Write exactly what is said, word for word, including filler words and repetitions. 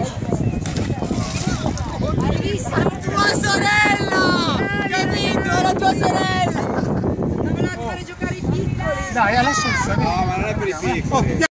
Hai visto? Tua sorella! Che ha vinto, la tua sorella! Non me la fare giocare i piccoli! Dai, lascia stare! No, ma non è per i piccoli!